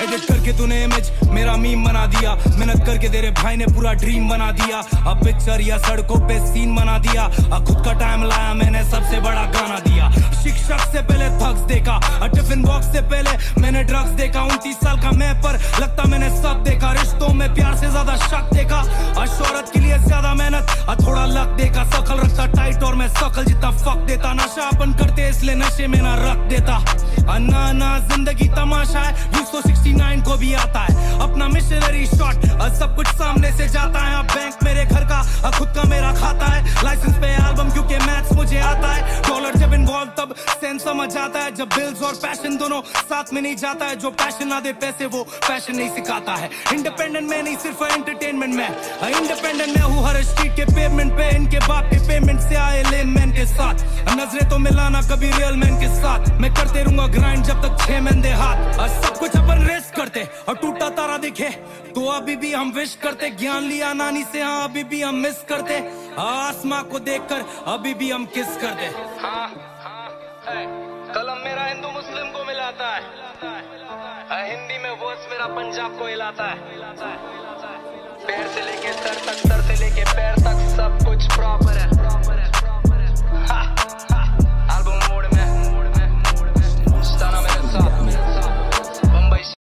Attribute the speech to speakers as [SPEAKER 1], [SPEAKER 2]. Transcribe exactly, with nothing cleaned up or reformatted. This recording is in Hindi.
[SPEAKER 1] एडिट करके तूने इमेज मेरा मीम बना दिया, मेहनत करके तेरे भाई ने पूरा ड्रीम बना दिया। अब पिक्चर या सड़कों पे सीन बना दिया, अब खुद का टाइम लाया मैंने सबसे बड़ा गाना दिया। शिक्षक से पहले थक्स देखा, टिफिन बॉक्स से पहले मैंने ड्रग्स देखा। उनतीस साल का मैं पर लगता मैंने सब देखा, रिश्तों में प्यार से ज्यादा शक देखा, और शोहरत के लिए ज्यादा मेहनत और थोड़ा लक देखा। शकल रखता टाइट और मैं शकल जितना फक देता, नशा अपन करते इसलिए नशे में ना रख देता। ना ना जिंदगी तमाशा है, यूं तो सिक्सटी नाइन को भी आता है अपना मिशनरी शॉट, सब कुछ सामने से जाता है। बैंक मेरे घर का खुद का मेरा खाता है, लाइसेंस पे एल्बम क्योंकि मैथ्स मुझे आता है। डॉलर जब इन्वॉल्व तब सेंस समझ आता है, जब बिल्स और पैशन दोनों साथ में नहीं जाता है। जो पैशन ना दे पैसे वो पैशन नहीं सिखाता है। इंडिपेंडेंट में नहीं सिर्फ एंटरटेनमेंट में, इंडिपेंडेंट में हूँ हर स्ट्रीट के पेमेंट पे। इनके बाप के पेमेंट से आए लेन मैन के साथ, नजरें तो मिलाना कभी रियल मैन के साथ। मैं करते रहूंगा ग्राइंड जब तक छह महीने हाथ, और सब कुछ अपन रेस्ट करते और टूटा तारा दिखे तो अभी भी हम विश करते। ज्ञान लिया नानी से हाँ अभी भी हम मिस करते, आसमां को देखकर अभी भी हम किस करते। हाँ हाँ है। कलम मेरा हिंदू मुस्लिम को मिलाता है, हिंदी में वर्स मेरा पंजाब को हिलाता है। पैर से लेके सर तक, सर से लेके पैर तक सब कुछ